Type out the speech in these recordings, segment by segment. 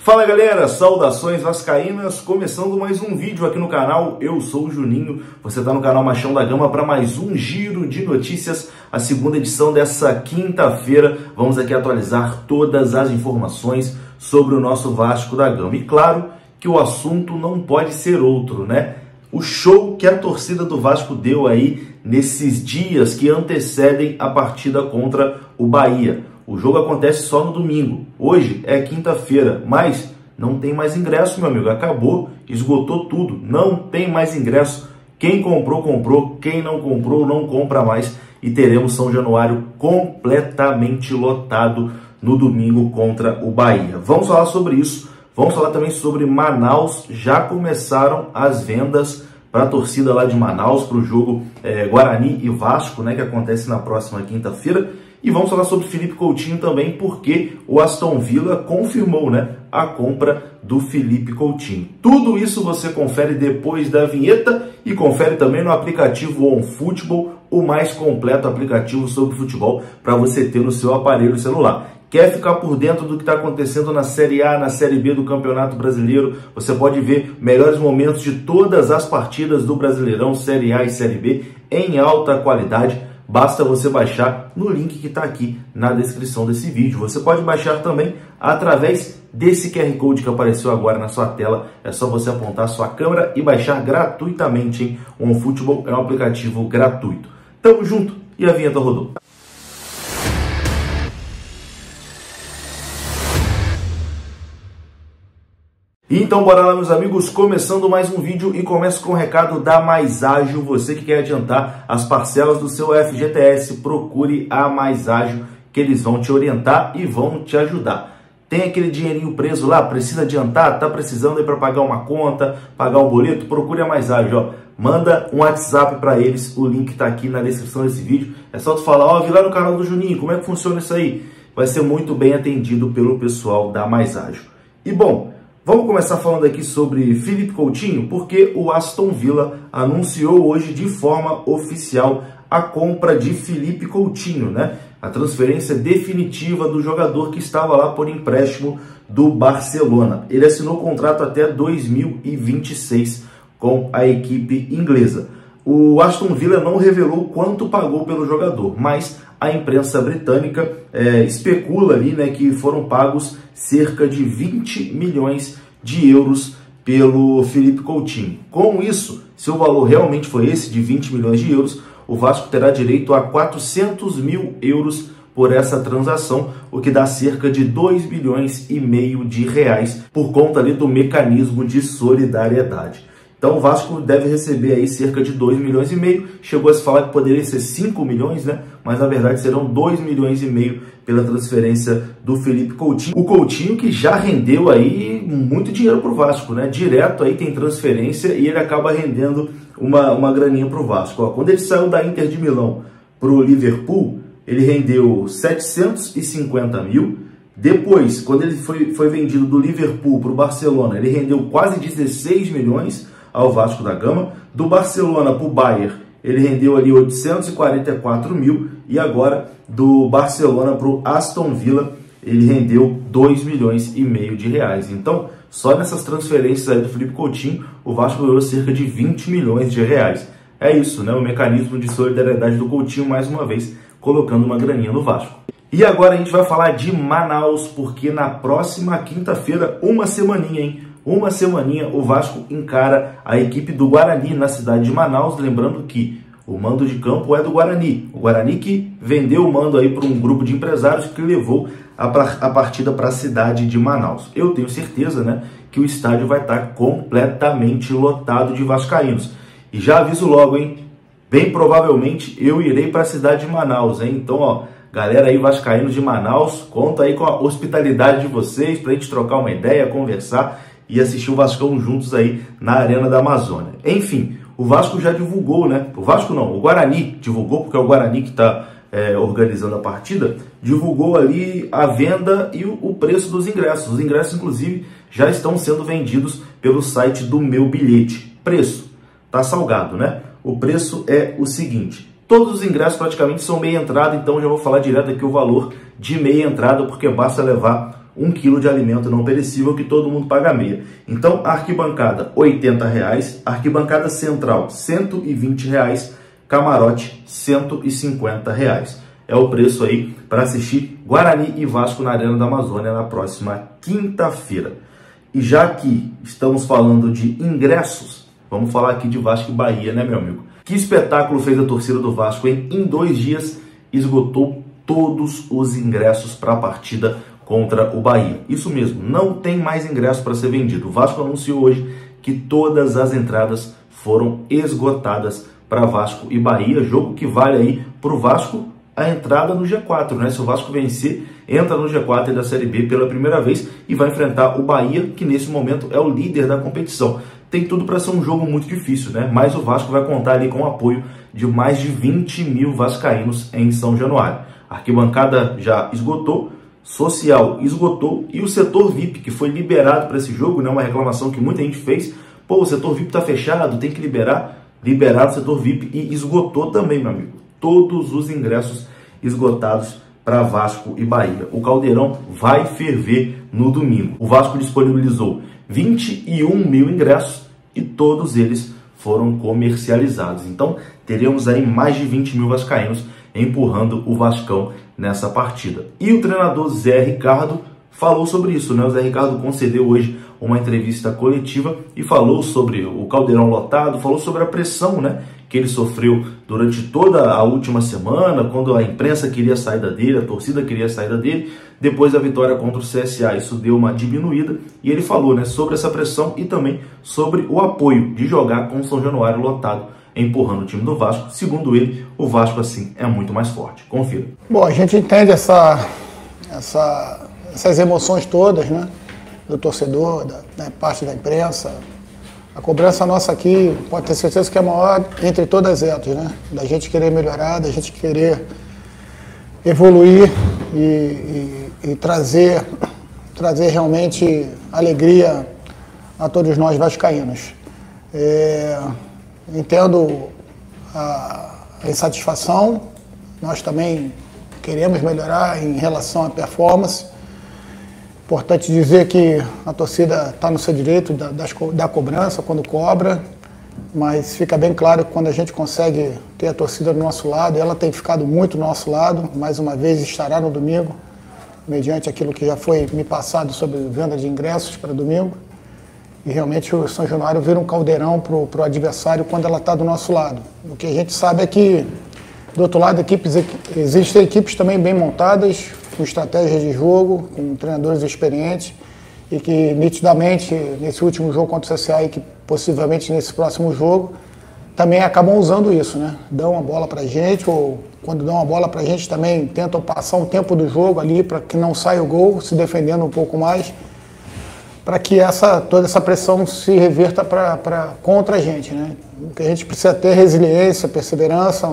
Fala galera, saudações vascaínas, começando mais um vídeo aqui no canal. Eu sou o Juninho, você está no canal Machão da Gama para mais um giro de notícias, a segunda edição dessa quinta-feira. Vamos aqui atualizar todas as informações sobre o nosso Vasco da Gama. E claro que o assunto não pode ser outro, né? O show que a torcida do Vasco deu aí nesses dias que antecedem a partida contra o Bahia. O jogo acontece só no domingo. Hoje é quinta-feira, mas não tem mais ingresso, meu amigo. Acabou, esgotou tudo. Não tem mais ingresso. Quem comprou, comprou. Quem não comprou, não compra mais. E teremos São Januário completamente lotado no domingo contra o Bahia. Vamos falar sobre isso. Vamos falar também sobre Manaus. Já começaram as vendas para a torcida lá de Manaus, para o jogo Guarani e Vasco, né, que acontece na próxima quinta-feira. E vamos falar sobre Felipe Coutinho também, porque o Aston Villa confirmou, né, a compra do Felipe Coutinho. Tudo isso você confere depois da vinheta e confere também no aplicativo OneFootball, o mais completo aplicativo sobre futebol para você ter no seu aparelho celular. Quer ficar por dentro do que está acontecendo na Série A, na Série B do Campeonato Brasileiro? Você pode ver melhores momentos de todas as partidas do Brasileirão, Série A e Série B, em alta qualidade. Basta você baixar no link que está aqui na descrição desse vídeo. Você pode baixar também através desse QR Code que apareceu agora na sua tela. É só você apontar a sua câmera e baixar gratuitamente, hein? O OneFootball é um aplicativo gratuito. Tamo junto e a vinheta rodou. Então bora lá, meus amigos, começando mais um vídeo e começo com o recado da Mais Ágil. Você que quer adiantar as parcelas do seu FGTS, procure a Mais Ágil, que eles vão te orientar e vão te ajudar. Tem aquele dinheirinho preso lá, precisa adiantar, tá precisando aí para pagar uma conta, pagar um boleto, procure a Mais Ágil, ó. Manda um WhatsApp para eles, o link tá aqui na descrição desse vídeo. É só tu falar, ó, vi lá no canal do Juninho, como é que funciona isso aí? Vai ser muito bem atendido pelo pessoal da Mais Ágil. E bom, vamos começar falando aqui sobre Felipe Coutinho, porque o Aston Villa anunciou hoje de forma oficial a compra de Felipe Coutinho, né? A transferência definitiva do jogador que estava lá por empréstimo do Barcelona. Ele assinou o contrato até 2026 com a equipe inglesa. O Aston Villa não revelou quanto pagou pelo jogador, mas a imprensa britânica especula ali, né, que foram pagos cerca de 20 milhões de euros pelo Felipe Coutinho. Com isso, se o valor realmente foi esse, de 20 milhões de euros, o Vasco terá direito a 400 mil euros por essa transação, o que dá cerca de 2 bilhões e meio de reais por conta ali do mecanismo de solidariedade. Então o Vasco deve receber aí cerca de 2 milhões e meio. Chegou a se falar que poderia ser 5 milhões, né? Mas na verdade serão 2 milhões e meio pela transferência do Felipe Coutinho. O Coutinho que já rendeu aí muito dinheiro para o Vasco, né? Direto aí tem transferência e ele acaba rendendo uma graninha para o Vasco. Ó, quando ele saiu da Inter de Milão para o Liverpool, ele rendeu 750 mil. Depois, quando ele foi vendido do Liverpool para o Barcelona, ele rendeu quase 16 milhões ao Vasco da Gama. Do Barcelona para o Bayern, ele rendeu ali 844 mil. E agora, do Barcelona para o Aston Villa, ele rendeu 2 milhões e meio de reais. Então, só nessas transferências aí do Felipe Coutinho, o Vasco ganhou cerca de 20 milhões de reais. É isso, né? O mecanismo de solidariedade do Coutinho, mais uma vez, colocando uma graninha no Vasco. E agora a gente vai falar de Manaus, porque na próxima quinta-feira, uma semaninha, hein? Uma semaninha, o Vasco encara a equipe do Guarani na cidade de Manaus. Lembrando que o mando de campo é do Guarani. O Guarani que vendeu o mando aí para um grupo de empresários que levou a partida para a cidade de Manaus. Eu tenho certeza, né, que o estádio vai estar completamente lotado de vascaínos. E já aviso logo, hein? Bem provavelmente eu irei para a cidade de Manaus, hein? Então, ó, galera aí vascaínos de Manaus, conta aí com a hospitalidade de vocês para a gente trocar uma ideia, conversar e assistir o Vascão juntos aí na Arena da Amazônia. Enfim, o Vasco já divulgou, né? O Vasco não, o Guarani divulgou, porque é o Guarani que está organizando a partida, divulgou ali a venda e o preço dos ingressos. Os ingressos, inclusive, já estão sendo vendidos pelo site do Meu Bilhete. Preço, tá salgado, né? O preço é o seguinte: todos os ingressos praticamente são meia entrada, então já vou falar direto aqui o valor de meia entrada, porque basta levar 1 quilo de alimento não perecível que todo mundo paga meia. Então, arquibancada R$ 80, arquibancada central R$ 120, camarote R$ 150. É o preço aí para assistir Guarani e Vasco na Arena da Amazônia na próxima quinta-feira. E já que estamos falando de ingressos, vamos falar aqui de Vasco e Bahia, né, meu amigo? Que espetáculo fez a torcida do Vasco, hein? Em 2 dias, esgotou todos os ingressos para a partida contra o Bahia. Isso mesmo, não tem mais ingresso para ser vendido. O Vasco anunciou hoje que todas as entradas foram esgotadas para Vasco e Bahia, jogo que vale aí para o Vasco a entrada no G4, né? Se o Vasco vencer, entra no G4 da Série B pela primeira vez e vai enfrentar o Bahia, que nesse momento é o líder da competição. Tem tudo para ser um jogo muito difícil, né? Mas o Vasco vai contar ali com o apoio de mais de 20 mil vascaínos em São Januário. A arquibancada já esgotou, social esgotou e o setor VIP, que foi liberado para esse jogo, né? Uma reclamação que muita gente fez. Pô, o setor VIP está fechado, tem que liberar. Liberaram o setor VIP e esgotou também, meu amigo. Todos os ingressos esgotados para Vasco e Bahia. O Caldeirão vai ferver no domingo. O Vasco disponibilizou 21 mil ingressos e todos eles foram comercializados. Então, teremos aí mais de 20 mil vascaínos empurrando o Vascão nessa partida. E o treinador Zé Ricardo falou sobre isso, né? O Zé Ricardo concedeu hoje uma entrevista coletiva e falou sobre o Caldeirão lotado, falou sobre a pressão, né, que ele sofreu durante toda a última semana, quando a imprensa queria a saída dele, a torcida queria a saída dele. Depois da vitória contra o CSA, isso deu uma diminuída, e ele falou, né, sobre essa pressão e também sobre o apoio de jogar com o São Januário lotado, empurrando o time do Vasco. Segundo ele, o Vasco assim é muito mais forte. Confira. Bom, a gente entende essas emoções todas, né, do torcedor, da parte da imprensa. A cobrança nossa aqui, pode ter certeza que é a maior entre todas elas, né? Da gente querer melhorar, da gente querer evoluir e trazer realmente alegria a todos nós vascaínos. Entendo a insatisfação, nós também queremos melhorar em relação à performance. Importante dizer que a torcida está no seu direito da cobrança quando cobra, mas fica bem claro que quando a gente consegue ter a torcida do nosso lado, ela tem ficado muito do nosso lado, mais uma vez estará no domingo, mediante aquilo que já foi me passado sobre venda de ingressos para domingo, e realmente o São Januário vira um caldeirão para o adversário quando ela está do nosso lado. O que a gente sabe é que, do outro lado, existem equipes também bem montadas, com estratégias de jogo, com treinadores experientes, e que nitidamente nesse último jogo contra o CSA e que possivelmente nesse próximo jogo também acabam usando isso, né? Dão a bola pra gente, ou quando dão a bola pra gente também tentam passar um tempo do jogo ali para que não saia o gol, se defendendo um pouco mais, para que toda essa pressão se reverta contra a gente, né? O que a gente precisa ter é resiliência, perseverança. O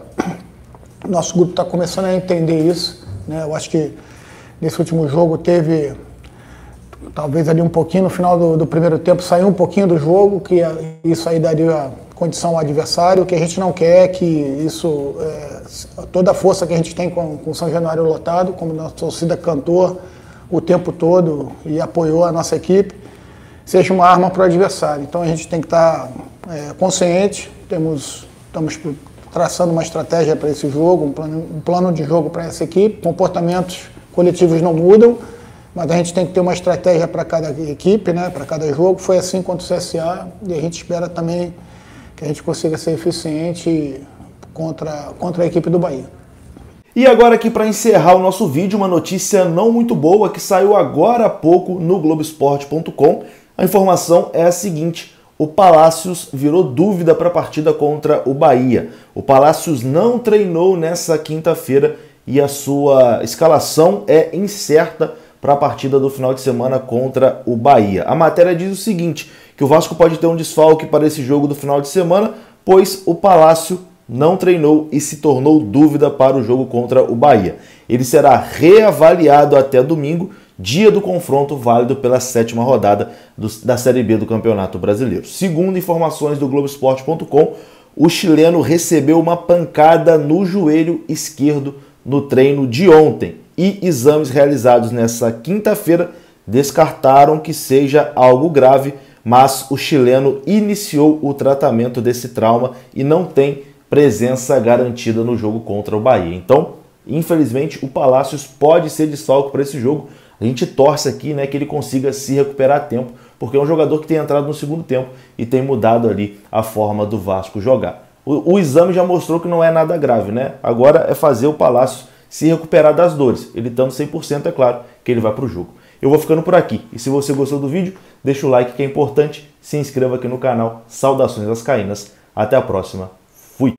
nosso grupo está começando a entender isso, né? Eu acho que nesse último jogo teve, talvez ali um pouquinho, no final do primeiro tempo, saiu um pouquinho do jogo, que isso aí daria condição ao adversário. O que a gente não quer é que isso, toda a força que a gente tem com o São Januário lotado, como nossa torcida cantou o tempo todo e apoiou a nossa equipe, seja uma arma para o adversário. Então a gente tem que estar consciente, estamos traçando uma estratégia para esse jogo, um plano de jogo para essa equipe. Comportamentos coletivos não mudam, mas a gente tem que ter uma estratégia para cada equipe, né, para cada jogo. Foi assim contra o CSA e a gente espera também que a gente consiga ser eficiente contra a equipe do Bahia. E agora aqui para encerrar o nosso vídeo, uma notícia não muito boa que saiu agora há pouco no Globoesporte.com. A informação é a seguinte: o Palácios virou dúvida para a partida contra o Bahia. O Palácios não treinou nessa quinta-feira e a sua escalação é incerta para a partida do final de semana contra o Bahia. A matéria diz o seguinte, que o Vasco pode ter um desfalque para esse jogo do final de semana, pois o Palácio não treinou e se tornou dúvida para o jogo contra o Bahia. Ele será reavaliado até domingo, dia do confronto válido pela 7ª rodada da Série B do Campeonato Brasileiro. Segundo informações do Globoesporte.com, o chileno recebeu uma pancada no joelho esquerdo no treino de ontem. e exames realizados nessa quinta-feira descartaram que seja algo grave, mas o chileno iniciou o tratamento desse trauma e não tem presença garantida no jogo contra o Bahia. Então, infelizmente, o Palácios pode ser desfalque para esse jogo. A gente torce aqui, né, que ele consiga se recuperar a tempo, porque é um jogador que tem entrado no segundo tempo e tem mudado ali a forma do Vasco jogar. O exame já mostrou que não é nada grave, né? Agora é fazer o Palácios se recuperar das dores. Ele estando 100%, é claro que ele vai para o jogo. Eu vou ficando por aqui. E se você gostou do vídeo, deixa o like que é importante. Se inscreva aqui no canal. Saudações vascaínas. Até a próxima.